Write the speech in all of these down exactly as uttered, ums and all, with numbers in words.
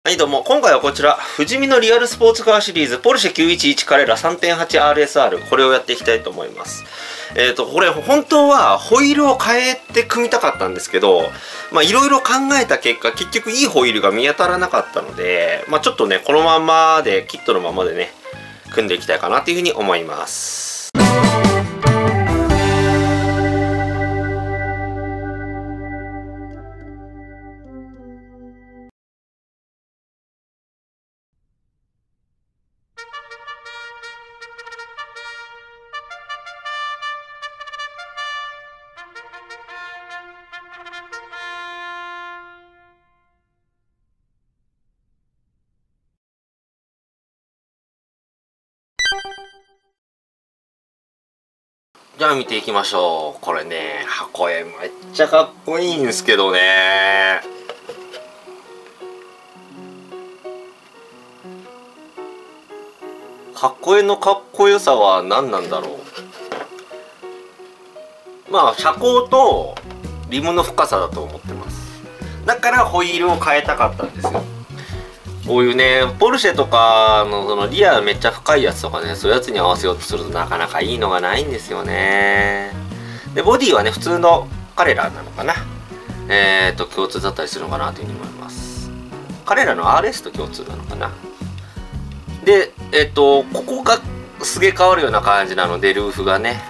はいどうも、今回はこちら、富士見のリアルスポーツカーシリーズ、ポルシェきゅういちいちカレラ さんてんはちアールエスアール、これをやっていきたいと思います。えっと、これ本当はホイールを変えて組みたかったんですけど、まあいろいろ考えた結果、結局いいホイールが見当たらなかったので、まあちょっとね、このままで、キットのままでね、組んでいきたいかなというふうに思います。じゃあ見ていきましょう。これね、箱絵めっちゃかっこいいんですけどね。箱絵のかっこよさは何なんだろう。まあ車高とリムの深さだと思ってます。だからホイールを変えたかったんですよ。こういうね、ポルシェとかのそのリアめっちゃ深いやつとかね、そういうやつに合わせようとするとなかなかいいのがないんですよね。で、ボディはね、普通のカレラなのかな。えーと、共通だったりするのかなというふうに思います。カレラの アールエス と共通なのかな。で、えっと、ここがすげえ変わるような感じなので、ルーフがね。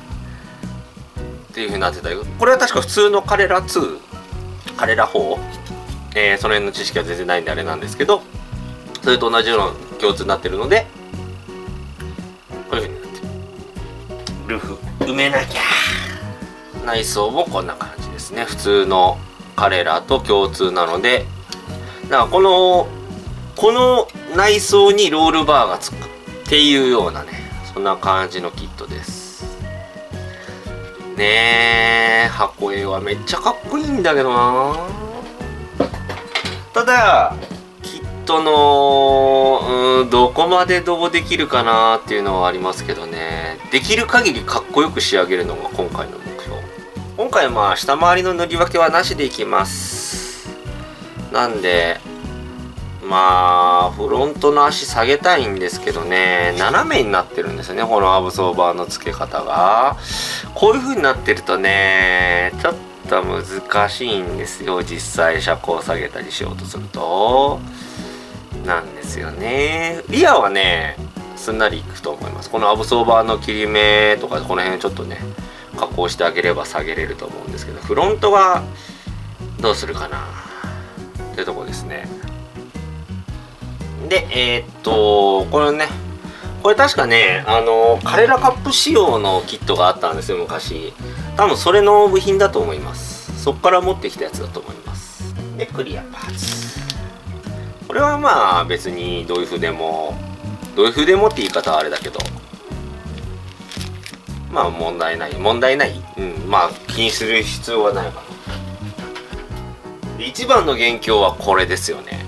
っていうふうになってたよ。これは確か普通のカレラツー、カレラフォー。えー、その辺の知識は全然ないんであれなんですけど、それと同じような共通になってるので、こういう風になってる。ルーフ埋めなきゃ。内装もこんな感じですね。普通のカレラと共通なので、だからこのこの内装にロールバーがつくっていうようなね、そんな感じのキットです。ねえ、箱絵はめっちゃかっこいいんだけどな。ただキットのうんどこまでどうできるかなっていうのはありますけどね。できる限りかっこよく仕上げるのが今回の目標。今回はまあ下回りの塗り分けはなしでいきます。なんでまあフロントの足下げたいんですけどね、斜めになってるんですよね、このアブソーバーの付け方が。こういう風になってるとね、ちょっと難しいんですよ、実際車高下げたりしようとすると。なんですよね。リアはねすんなりいくと思います。このアブソーバーの切り目とかこの辺ちょっとね加工してあげれば下げれると思うんですけど、フロントはどうするかなってとこですね。でえー、っとこれね、これ確かねあのカレラカップ仕様のキットがあったんですよ昔。多分それの部品だと思います。そっから持ってきたやつだと思います。でクリアパーツ、これはまあ別にどういう風でもどういう風でもって言い方はあれだけど、まあ問題ない問題ない、うん、まあ気にする必要はないかな。一番の元凶はこれですよね。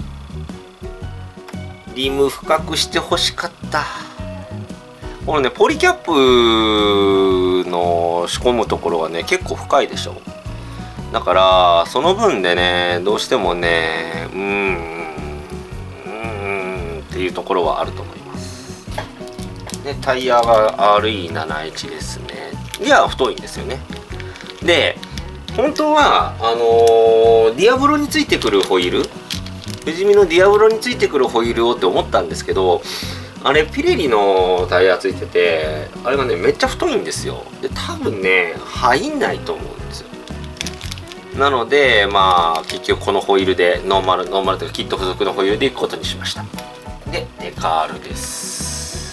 リム深くしてほしかった。このねポリキャップの仕込むところはね結構深いでしょ。だからその分でねどうしてもねうーんうーんっていうところはあると思います。でタイヤが アールイーななじゅういち ですね。リアは太いんですよね。で本当はあのー、ディアブロについてくるホイール、富士見のディアブロについてくるホイールをって思ったんですけど、あれピレリのタイヤついてて、あれがねめっちゃ太いんですよ。で多分ね入んないと思うんですよ。なのでまあ結局このホイールでノーマルノーマルというかキット付属のホイールでいくことにしました。でデカールです。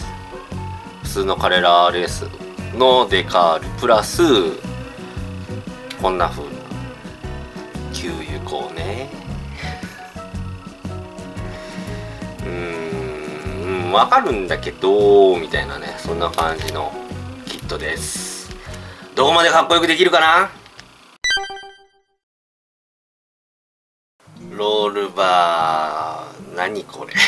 普通のカレラ アールエス のデカールプラスこんな風な給油口ね。うーん、わかるんだけどみたいなね、そんな感じのキットです。どこまでかっこよくできるかな。ロールバー何これ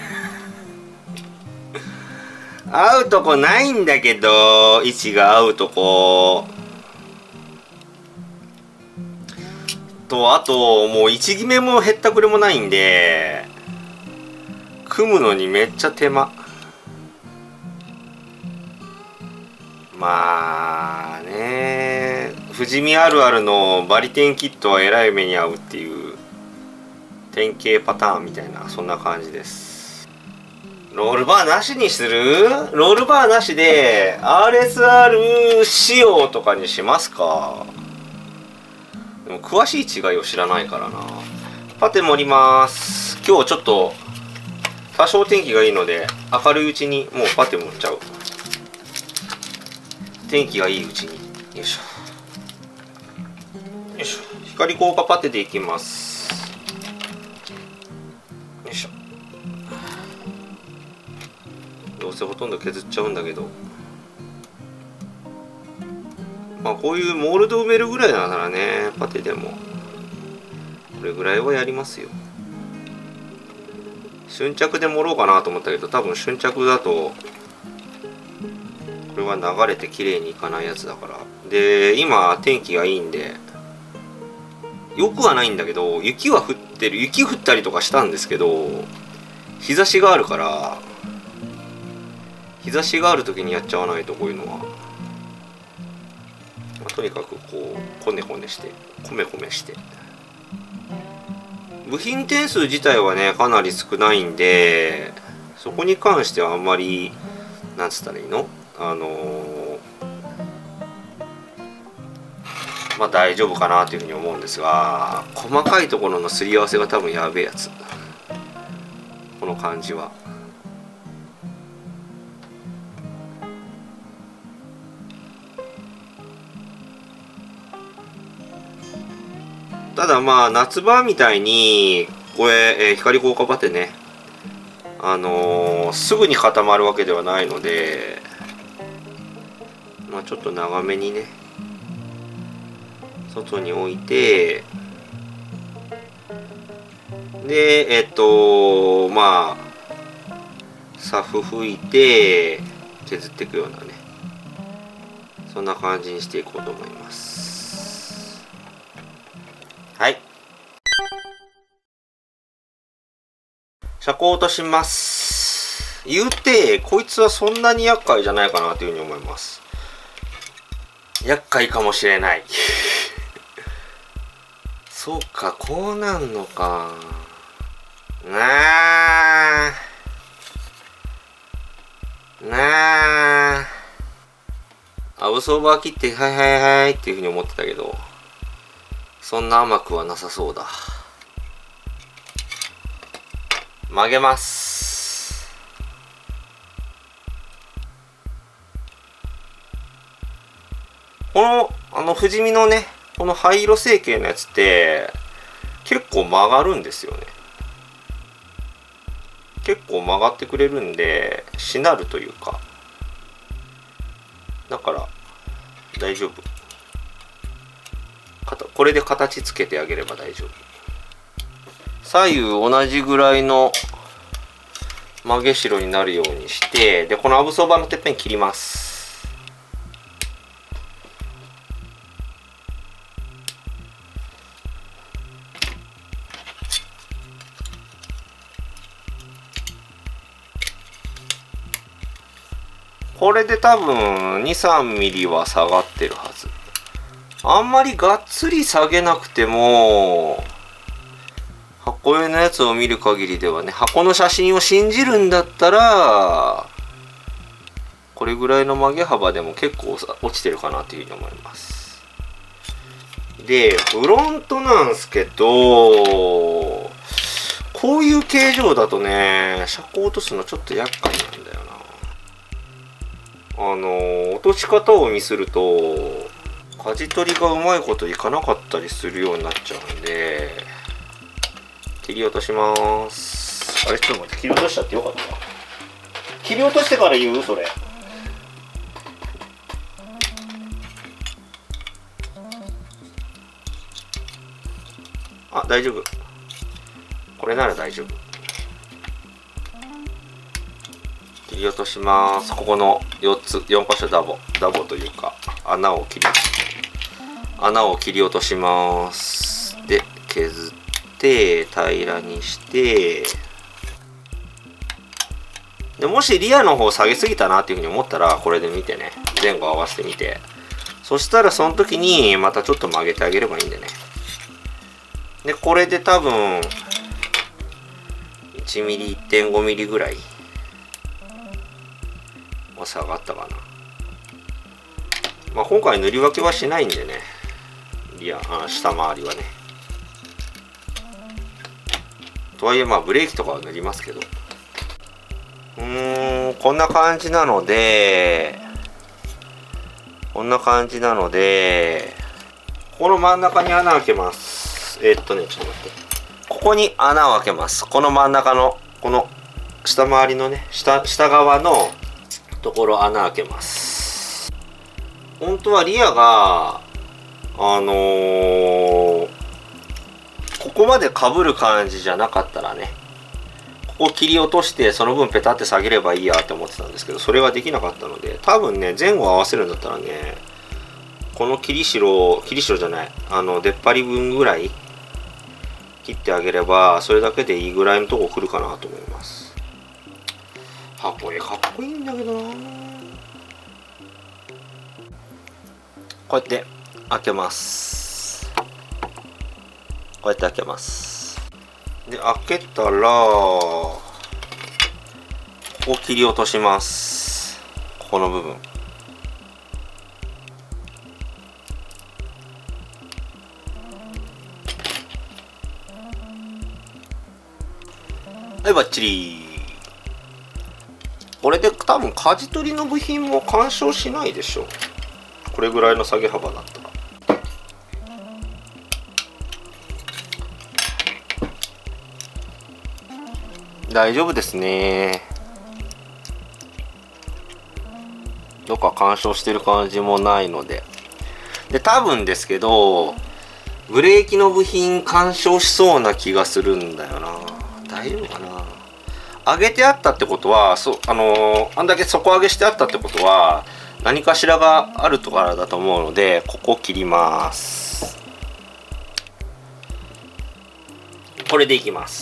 合うとこないんだけど、位置が合うとことあともういち決めもへったくれもないんで組むのにめっちゃ手間。まあね、富士見あるあるのバリ天キットはえらい目に遭うっていう典型パターンみたいな、そんな感じです。ロールバーなしにする？ロールバーなしで アールエスアール 仕様とかにしますか。でも詳しい違いを知らないからな。パテ盛ります。今日ちょっと多少天気がいいので明るいうちにもうパテ盛っちゃう。天気がいいうちに。よいしょよいしょ。光効果パテでいきます。よいしょ。どうせほとんど削っちゃうんだけど、まあこういうモールド埋めるぐらいならね、パテでもこれぐらいはやりますよ。瞬着で盛ろうかなと思ったけど、多分瞬着だとこれは流れて綺麗にいかないやつだから。で今天気がいいんでよくはないんだけど、雪は降ってる、雪降ったりとかしたんですけど、日差しがあるから、日差しがある時にやっちゃわないとこういうのは、まあ、とにかくこうこねこねしてこめこめして。部品点数自体はねかなり少ないんで、そこに関してはあんまりなんつったらいいの、あのー、まあ大丈夫かなというふうに思うんですが、細かいところのすり合わせが多分やべえやつ、この感じは。ただまあ夏場みたいにこれ、えー、光効果パテね、あのー、すぐに固まるわけではないので、まあちょっと長めにね外に置いて、でえっとまあサフ吹いて削っていくようなね、そんな感じにしていこうと思います。はい、車高落とします。言うてこいつはそんなに厄介じゃないかなというふうに思います。厄介かもしれないそうか、こうなんのかなあなあ。アブソーバー切ってはいはいはいっていうふうに思ってたけど、そんな甘くはなさそうだ。曲げます。このあの富士見のね、この灰色成形のやつって結構曲がるんですよね。結構曲がってくれるんでしなるというか、だから大丈夫。これで形つけてあげれば大丈夫。左右同じぐらいの曲げしろになるようにして、でこのアブソーバーのてっぺん切ります。これで多分にさんミリは下がってるはず。あんまりがっつり下げなくても、箱絵のやつを見る限りではね、箱の写真を信じるんだったらこれぐらいの曲げ幅でも結構落ちてるかなというふうに思います。でフロントなんすけど、こういう形状だとね車高落とすのちょっと厄介なんだよな。あの落とし方をミスると舵取りがうまいこといかなかったりするようになっちゃうんで、切り落とします。あれちょっと待って、切り落としちゃってよかった。切り落としてから言うそれ。あ、大丈夫。これなら大丈夫。切り落とします。ここのよっつ、よん箇所ダボ、ダボというか穴を切り穴を切り落とします。で削って平らにして、でもしリアの方下げすぎたなっていうふうに思ったらこれで見てね、前後合わせてみて、そしたらその時にまたちょっと曲げてあげればいいんでね。でこれで多分いちミリ いってんごミリぐらいは下がったかな。まあ今回塗り分けはしないんでね、リアあ下回りはね。とはいえまあブレーキとかは塗りますけど、うーんこんな感じなのでこんな感じなのでこの真ん中に穴開けます。えー、っとねちょっと待って、ここに穴を開けます。この真ん中のこの下回りのね 下, 下側のところ穴開けます。本当はリアがあのー、ここまでかぶる感じじゃなかったらね、ここ切り落としてその分ペタって下げればいいやって思ってたんですけど、それができなかったので、多分ね前後合わせるんだったらね、この切り代切り代じゃないあの出っ張り分ぐらい切ってあげればそれだけでいいぐらいのとこ来るかなと思います。はこれかっこいいんだけどな。こうやって開けます。こうやって開けます。で開けたらここ切り落とします。ここの部分はい、バッチリ。これで多分舵取りの部品も干渉しないでしょう。これぐらいの下げ幅だったら。大丈夫ですね。どっか干渉してる感じもないので。で多分ですけどブレーキの部品干渉しそうな気がするんだよな。大丈夫かな。上げてあったってことはそあのー、あんだけ底上げしてあったってことは何かしらがあるとからだと思うので、ここ切ります。これでいきます。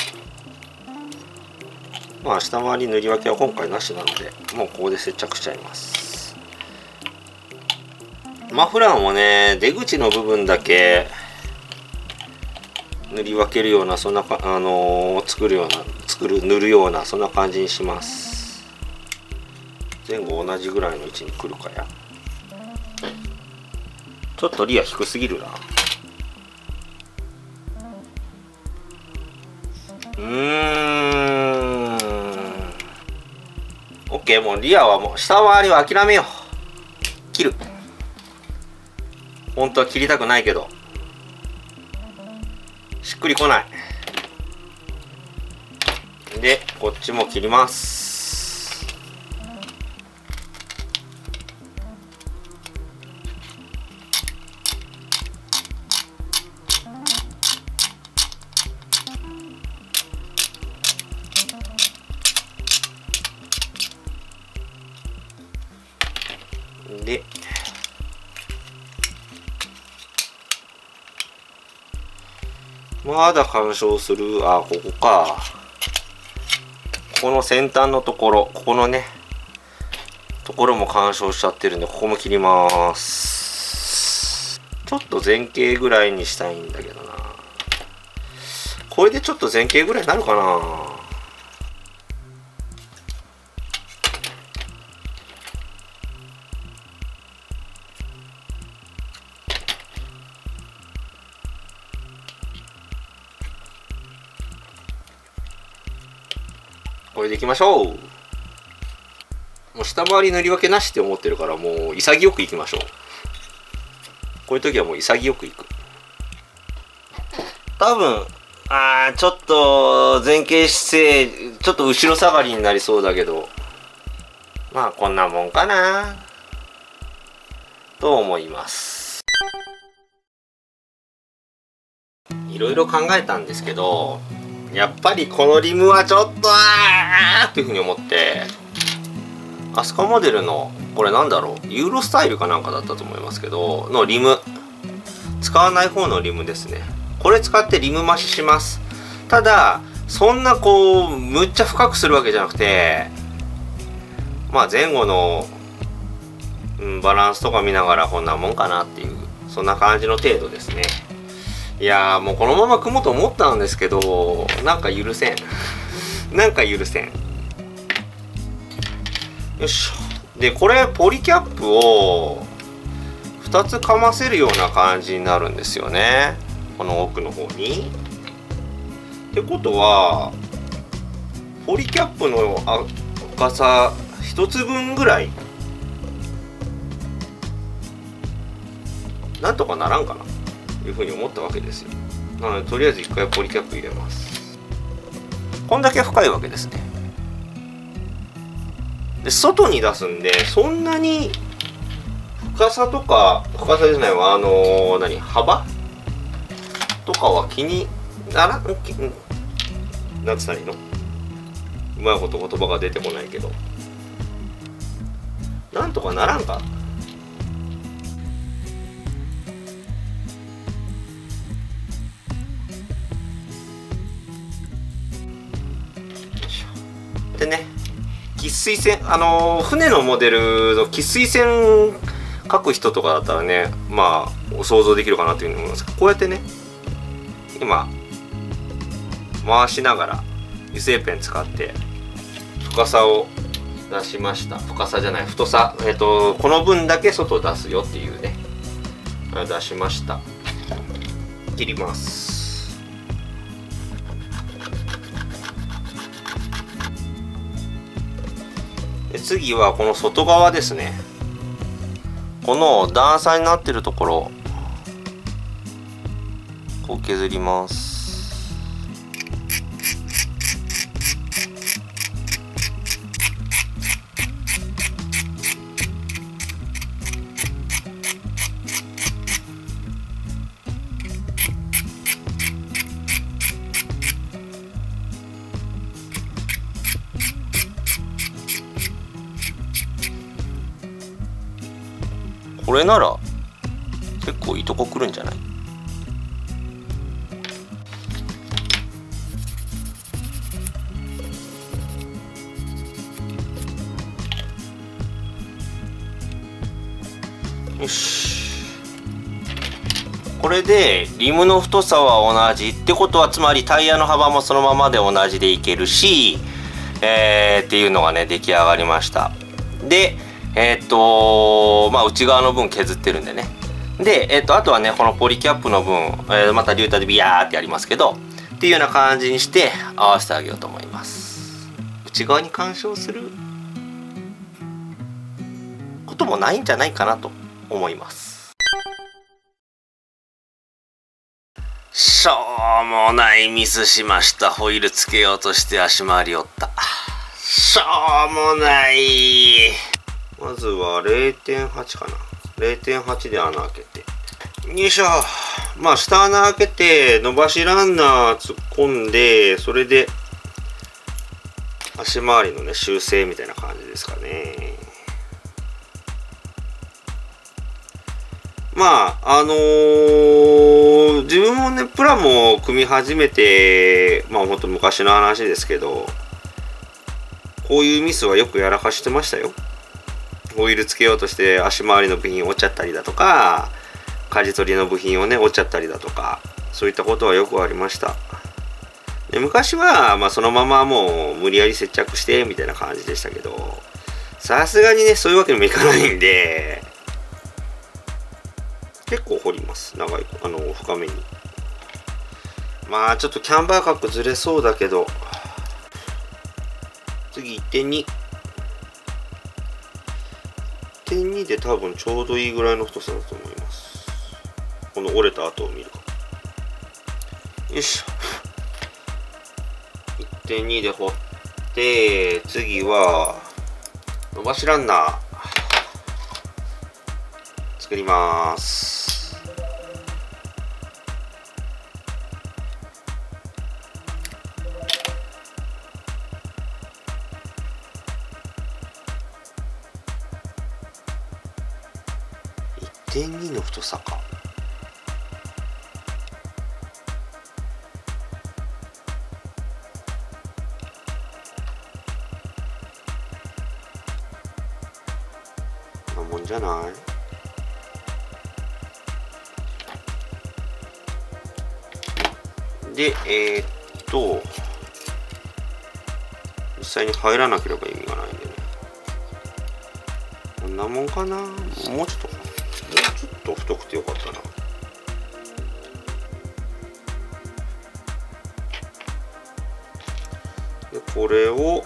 まあ下回り塗り分けは今回なしなのでもうここで接着しちゃいます。マフラーもね出口の部分だけ塗り分けるような、そんなかあのー、作るような作る塗るようなそんな感じにします。前後同じぐらいの位置に来るかや。ちょっとリア低すぎるな。うーん OK。 もうリアはもう下回りは諦めよう。切る。本当は切りたくないけどしっくりこない。でこっちも切ります。でまだ干渉する。あ、ここか。ここの先端のところ、ここのねところも干渉しちゃってるんで、ここも切ります。ちょっと前傾ぐらいにしたいんだけどな。これでちょっと前傾ぐらいになるかな。これでいきましょう。もう下回り塗り分けなしって思ってるから、もう潔くいきましょう。こういう時はもう潔くいく。多分あーちょっと前傾姿勢ちょっと後ろ下がりになりそうだけど、まあこんなもんかなと思います。いろいろ考えたんですけど、やっぱりこのリムはちょっとあーっていうふうに思って、アスカモデルのこれなんだろう、ユーロスタイルかなんかだったと思いますけどのリム使わない方のリムですね。これ使ってリム増しします。ただそんなこうむっちゃ深くするわけじゃなくて、まあ前後の、うん、バランスとか見ながらこんなもんかなっていう、そんな感じの程度ですね。いやーもうこのまま組もうと思ったんですけど、なんか許せんなんか許せん。よいしょ。でこれポリキャップをふたつかませるような感じになるんですよね、この奥の方に。ってことはポリキャップの深さひとつぶんぐらいなんとかならんかなというふうに思ったわけですよ。なのでとりあえずいっかいポリキャップ入れます。こんだけ深いわけですね。で外に出すんでそんなに深さとか深さじゃないわ、あのー、何幅とかは気にならん、なんて言ったらいいの、うまいこと言葉が出てこないけど、なんとかならんか。でね、喫水線、あのー、船のモデルの喫水線描く人とかだったらね、まあ想像できるかなというふうに思いますけど、こうやってね今回しながら油性ペン使って深さを出しました。深さじゃない太さ、えっとこの分だけ外出すよっていうね、出しました。切ります。で次はこの外側ですね。この段差になってるところこう削ります。これなら結構いいとこくるんじゃない？よし。これでリムの太さは同じってことは、つまりタイヤの幅もそのままで同じでいけるし、えー、っていうのがね出来上がりました。でえー、っとまあ内側の分削ってるんでね。で、えー、っとあとはねこのポリキャップの分、えー、またリューターでビヤーってやりますけどっていうような感じにして合わせてあげようと思います。内側に干渉することもないんじゃないかなと思います。しょうもないミスしました。ホイールつけようとして足回り折った。しょうもない。まずは れいてんはち かな。れいてんはち で穴開けて。よいしょ。まあ、下穴開けて、伸ばしランナー突っ込んで、それで、足回りのね、修正みたいな感じですかね。まあ、あのー、自分もね、プラモを組み始めて、まあ、ほんと昔の話ですけど、こういうミスはよくやらかしてましたよ。ホイールつけようとして足回りの部品折っちゃったりだとか、舵取りの部品をね折っちゃったりだとか、そういったことはよくありました。で昔は、まあ、そのままもう無理やり接着してみたいな感じでしたけど、さすがにねそういうわけにもいかないんで、結構掘ります。長いあの深めに。まあちょっとキャンバー角ずれそうだけど、次 いってんに。いってんに で多分ちょうどいいぐらいの太さだと思います。この折れた跡を見るか。よいしょ。いってんに で掘って、次は伸ばしランナー作ります。いってんに の太さか。 なもんじゃない。でえー、っと実際に入らなければ意味がないんでね、こんなもんかな。もうちょっともうちょっと太くてよかったな。でこれを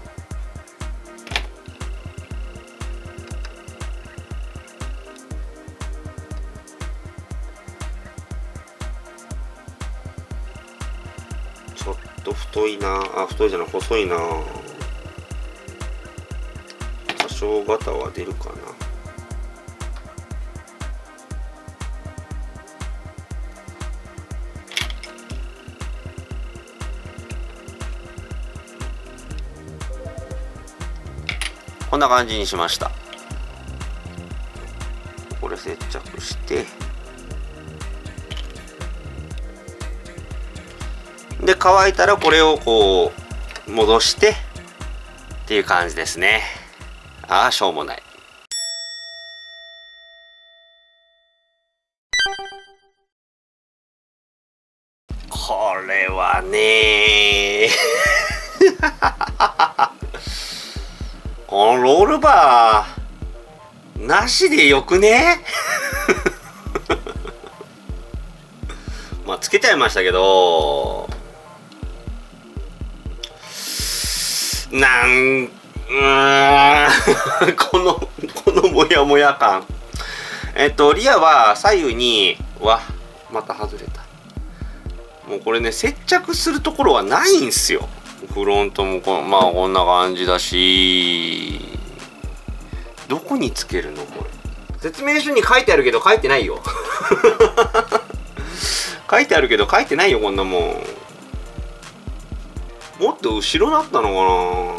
ちょっと太いなあ、太いじゃない細いな。多少ガタは出るかな。こんな感じにしました。これ接着してで乾いたらこれをこう戻してっていう感じですね。ああしょうもない。これはねこのロールバーなしでよくねまあつけちゃいましたけど、なんうーんこのこのモヤモヤ感。えっとリアは左右にわまた外れた。もうこれね接着するところはないんすよ。フロントもこまあこんな感じだし、どこにつけるのこれ。説明書に書いてあるけど書いてないよ書いてあるけど書いてないよこんなもん。もっと後ろだったのかな。も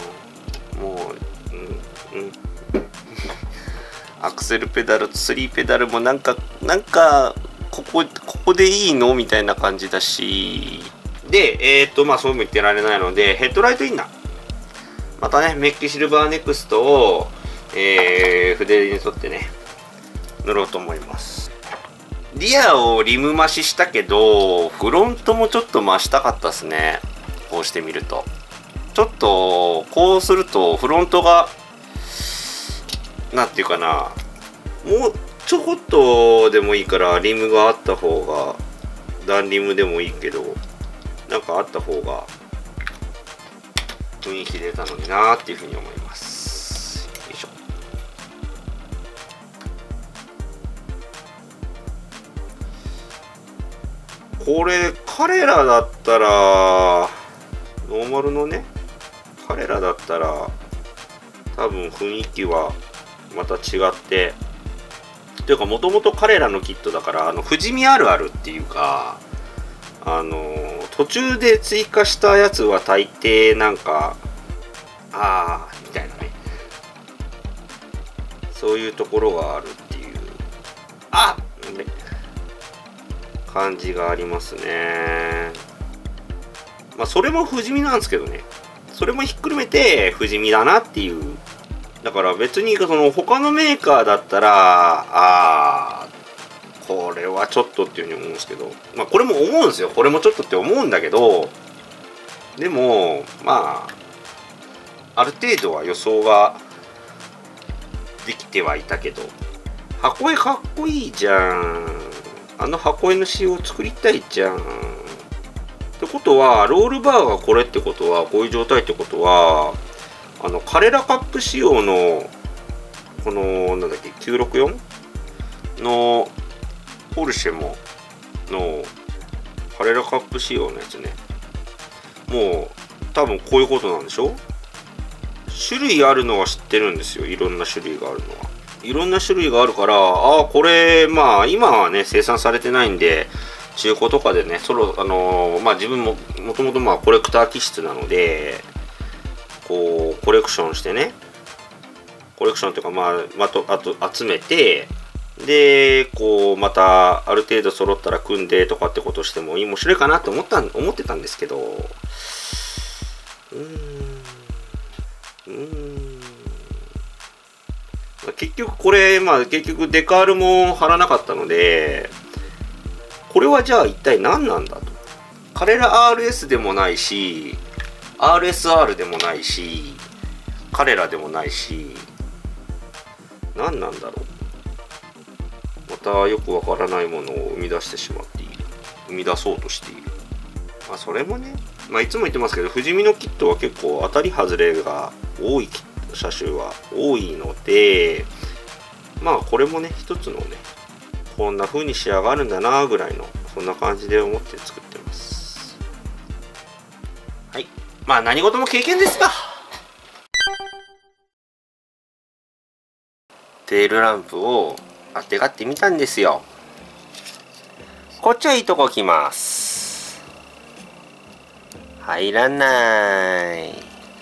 う、うんうん、アクセルペダルとスリーペダルもなんかなんかここここでいいのみたいな感じだし。でえっ、ー、とまあそうも言ってられないのでヘッドライトインナーまたねメッキシルバーネクストを、えー、筆に沿ってね塗ろうと思います。リアをリム増ししたけどフロントもちょっと増したかったですね。こうしてみるとちょっとこうするとフロントがなんていうかな、もうちょこっとでもいいからリムがあった方が、ダンリムでもいいけどなんかあった方が雰囲気出たのになーっていうふうに思います。よいしょ。これ彼らだったらノーマルのね彼らだったら多分雰囲気はまた違ってというか、もともと彼らのキットだからあの富士見あるあるっていうか、あの途中で追加したやつは大抵なんかあーみたいなね、そういうところがあるっていうあっ、ね、感じがありますね。まあそれも不死身なんですけどね、それもひっくるめて不死身だなっていう。だから別にその他のメーカーだったらあーこれはちょっとっていうふうに思うんですけど、まあこれも思うんですよ、これもちょっとって思うんだけど、でもまあある程度は予想ができてはいたけど、箱絵かっこいいじゃん。あの箱絵の仕様を作りたいじゃん。ってことはロールバーがこれってことはこういう状態ってことはあのカレラカップ仕様のこのなんだっけきゅうろくよんのポルシェものカレラカップ仕様のやつね、もう多分こういうことなんでしょ。種類あるのは知ってるんですよ、いろんな種類があるのは。いろんな種類があるから、ああこれまあ今はね生産されてないんで中古とかでね、そろあのー、まあ自分ももともとまあコレクター気質なのでこうコレクションしてね、コレクションというかまあまとあと集めて、でこうまたある程度揃ったら組んでとかってことしても面白いかなと思った思ってたんですけど、うーんうーん結局これ、まあ結局デカールも貼らなかったので、これはじゃあ一体何なんだと。彼ら アールエス でもないし、アールエスアール でもないし、彼らでもないし、何なんだろう。またよくわからないものを生み出してしまっている。生み出そうとしている。まあそれもね、まあいつも言ってますけど、富士見のキットは結構当たり外れが多い車種は多いので、まあこれもね、一つのね、こんな風に仕上がるんだなぐらいの、そんな感じで思って作ってます。はい。まあ何事も経験ですか。テールランプをあてがってみたんですよ。こっちはいいとこ来ます。入らない。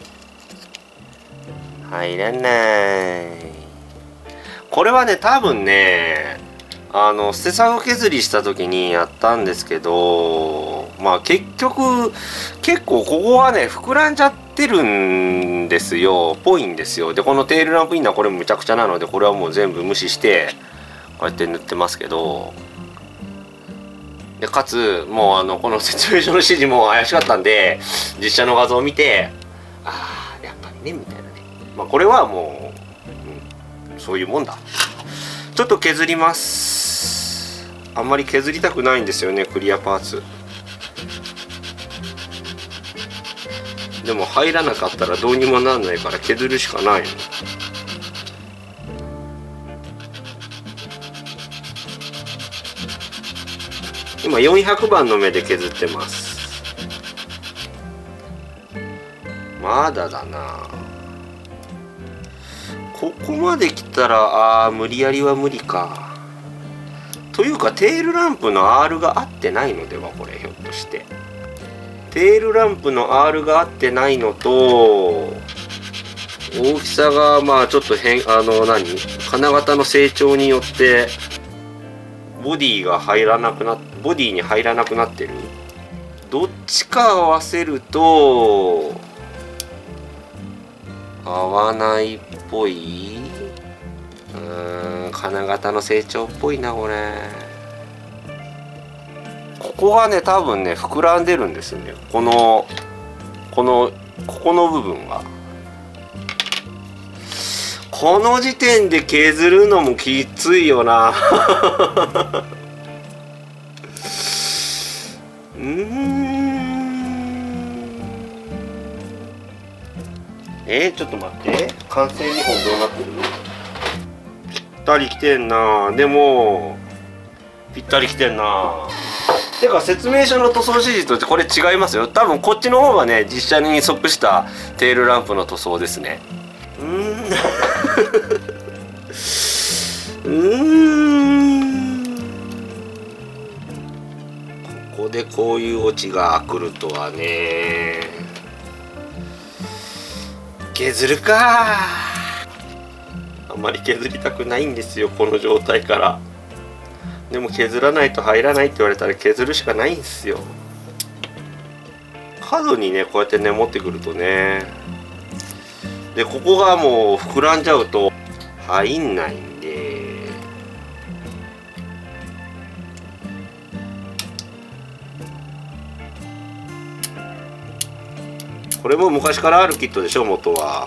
入らない。これはね、多分ね、あの捨て作削りした時にやったんですけど、まあ結局結構ここはね膨らんじゃってるんですよ、ぽいんですよ。でこのテールランプインナーこれむちゃくちゃなので、これはもう全部無視してこうやって塗ってますけど、でかつもうあのこの説明書の指示も怪しかったんで、実写の画像を見て、ああやっぱりねみたいなね、まあこれはもう、うん、そういうもんだ。ちょっと削ります。あんまり削りたくないんですよね、クリアパーツ。でも入らなかったらどうにもなんないから削るしかないの。今よんひゃくばんの目で削ってます。まだだな。ここまで来たら、あー無理やりは無理か。というかテールランプの アール が合ってないのでは、これひょっとしてテールランプの アール が合ってないのと、大きさがまあちょっと変、あの何金型の成長によってボディが入らなくなっボディに入らなくなってる。どっちか合わせると合わないっぽい。うーん、金型の成長っぽいなこれ。ここがね多分ね膨らんでるんですよね、このこのここの部分が。この時点で削るのもきついよなうーんえー、ちょっと待って、完成にほんどうなってる？ぴったりきてんな。でもぴったりきてんな。てか説明書の塗装指示とこれ違いますよ。多分こっちの方がね実写に即したテールランプの塗装ですね。うーんうーんここでこういうオチが来るとはね。削るか。あんまり削りたくないんですよこの状態から。でも削らないと入らないって言われたら削るしかないんですよ。角にねこうやってね持ってくるとね、でここがもう膨らんじゃうと入んないんで、これも昔からあるキットでしょ元は。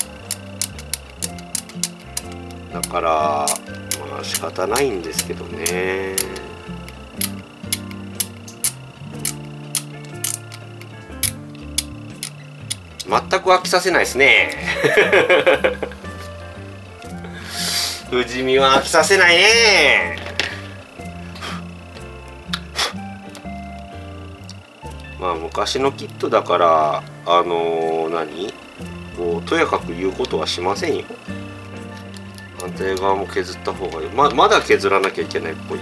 だからまあ仕方ないんですけどね。全く飽きさせないですね富士見は飽きさせないね。まあ昔のキットだからあのー、何こうとやかく言うことはしませんよ。反対側も削った方がいい。 ま, まだ削らなきゃいけないっぽい。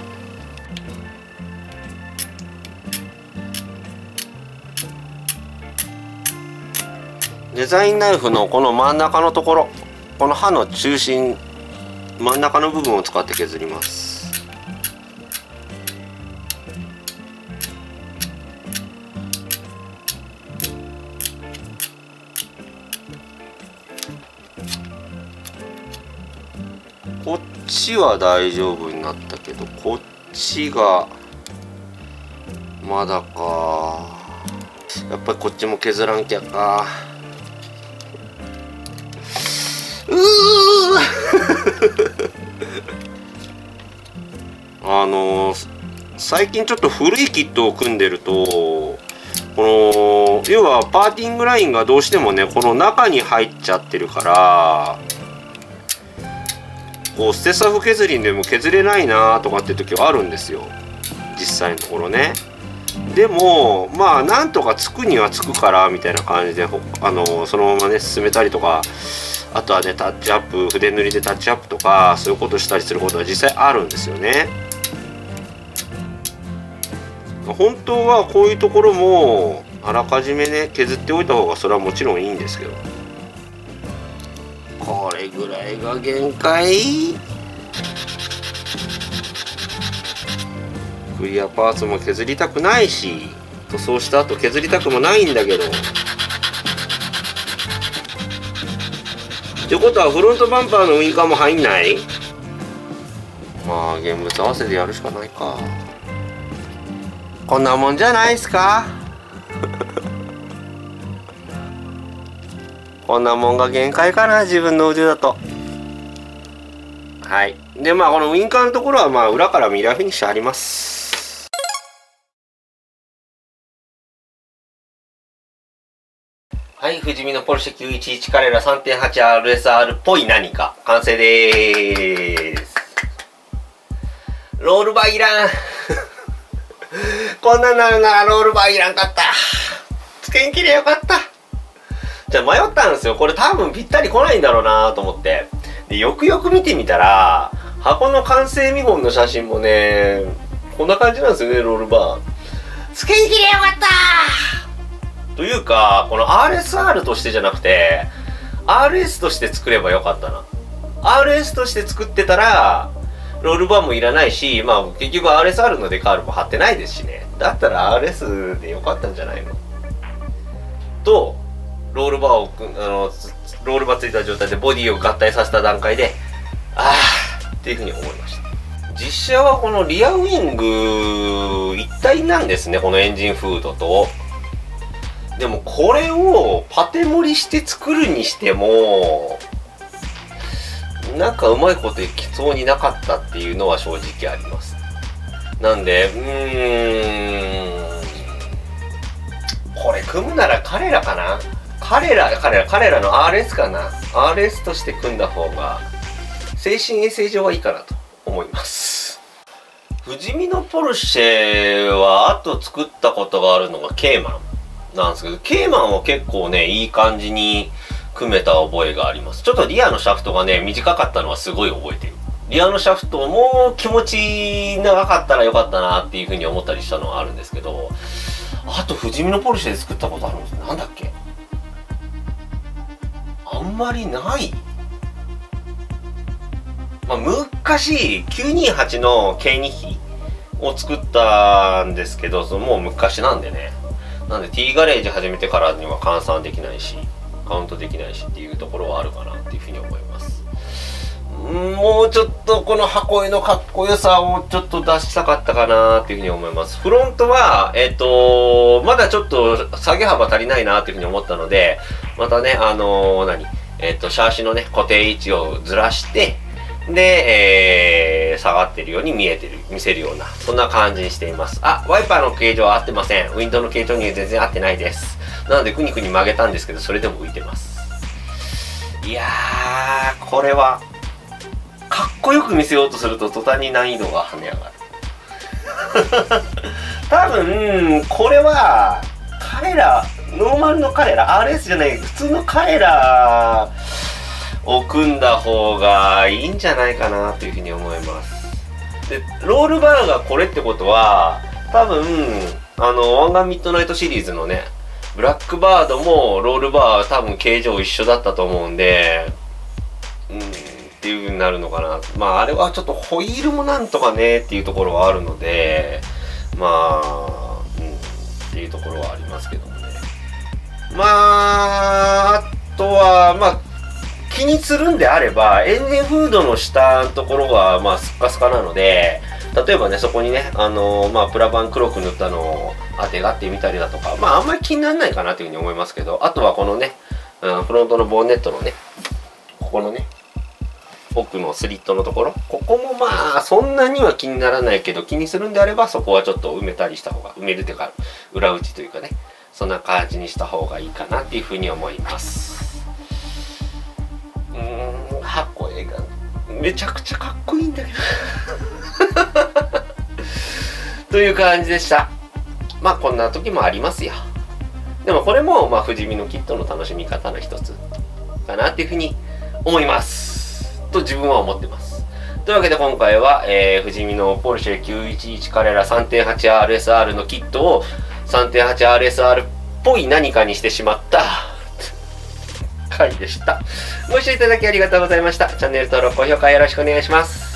デザインナイフのこの真ん中のところ、この刃の中心真ん中の部分を使って削ります。 こっちは大丈夫になったけど、こっちがまだか。やっぱりこっちも削らんきゃか。うーあのー、最近ちょっと古いキットを組んでると、この要はパーティングラインがどうしてもねこの中に入っちゃってるから、こうステサフ削りでも削れないなとかって時はあるんですよ、実際のところね。でもまあなんとかつくにはつくからみたいな感じで、あのそのままね進めたりとか、あとはねタッチアップ、筆塗りでタッチアップとかそういうことしたりすることは実際あるんですよね。本当はこういうところもあらかじめね削っておいた方がそれはもちろんいいんですけど、これぐらいが限界。クリアパーツも削りたくないし、塗装した後削りたくもないんだけど。ってことはフロントバンパーのウインカーも入んない？まあ現物合わせでやるしかないか。こんなもんじゃないっすかこんなもんが限界かな、自分の腕だと。はい。でまあこのウインカーのところはまあ裏からミラーフィニッシュあります。はい、富士見のポルシェきゅういちいちカレラ さんてんはちアールエスアール っぽい何か完成でーす。ロールバーいらんこんなんなるならロールバーいらんかった。つけんきりゃよかった。じゃあ迷ったんですよ。これ多分ぴったり来ないんだろうなと思って。でよくよく見てみたら箱の完成見本の写真もねこんな感じなんですよね。ロールバーつけんきりゃよかったというか、この アールエスアール としてじゃなくて アールエス として作ればよかったな。 アールエス として作ってたらロールバーもいらないし、まあ結局 アールエスアール のデカールも貼ってないですしね。だったら アールエス でよかったんじゃないのと、ロールバーをあのロールバーついた状態でボディを合体させた段階で、あーっていうふうに思いました。実写はこのリアウィング一体なんですね、このエンジンフードと。でもこれをパテ盛りして作るにしてもなんかうまいこといきそうになかったっていうのは正直あります。なんでうーんこれ組むなら彼らかな。彼ら彼ら彼らの アールエス かな。 アールエス として組んだ方が精神衛生上はいいかなと思います。富士見のポルシェはあと作ったことがあるのがケーマンなんですけど、ケーマンは結構ねいい感じに組めた覚えがあります。ちょっとリアのシャフトがね短かったのはすごい覚えてる。リアのシャフトも気持ち長かったらよかったなっていうふうに思ったりしたのはあるんですけど、あと富士見のポルシェで作ったことあるんです。なんだっけ、あんまりない。まあ昔きゅうにーはちの ケーに 比を作ったんですけど、そのもう昔なんでね、なんで T ガレージ始めてからには換算できないしカウントできないしっていうところはあるかなっていうふうに思います。もうちょっとこの箱絵のかっこよさをちょっと出したかったかなっていうふうに思います。フロントはえっとまだちょっと下げ幅足りないなっていうふうに思ったので、またねあのー、何えっとシャーシのね固定位置をずらしてで、えー、下がってるように見えてる見せるようなそんな感じにしています。あ、ワイパーの形状は合ってません。ウィンドウの形状には全然合ってないです。なのでくにくに曲げたんですけど、それでも浮いてます。いやーこれはかっこよく見せようとすると途端に難易度が跳ね上がる多分これは彼らノーマルの彼ら アールエス じゃない普通の彼らを組んだ方がいいんじゃないかなというふうに思います。でロールバーがこれってことは多分あの湾岸ミッドナイトシリーズのねブラックバードもロールバー多分形状一緒だったと思うんで、うんっていう風になるのかな。まああれはちょっとホイールもなんとかねっていうところはあるので、まあ、うん、っていうところはありますけどもね。まああとはまあ気にするんであれば、エンジンフードの下のところが、まあ、スッカスカなので、例えばね、そこにね、あのー、まあ、プラバン黒く塗ったのを当てがってみたりだとか、まあ、あんまり気にならないかなというふうに思いますけど、あとはこのね、うん、フロントのボンネットのね、ここのね、奥のスリットのところ、ここもまあ、そんなには気にならないけど、気にするんであれば、そこはちょっと埋めたりした方が、埋めるというか、裏打ちというかね、そんな感じにした方がいいかなっていうふうに思います。うーん、箱絵がめちゃくちゃかっこいいんだけどという感じでした。まあこんな時もありますよ。でもこれもまあ富士見のキットの楽しみ方の一つかなっていうふうに思いますと自分は思ってます。というわけで今回は、えー、富士見のポルシェきゅういちいちカレラ さんてんはちアールエスアール のキットを さんてんはちアールエスアール っぽい何かにしてしまった回でした。ご視聴いただきありがとうございました。チャンネル登録、高評価よろしくお願いします。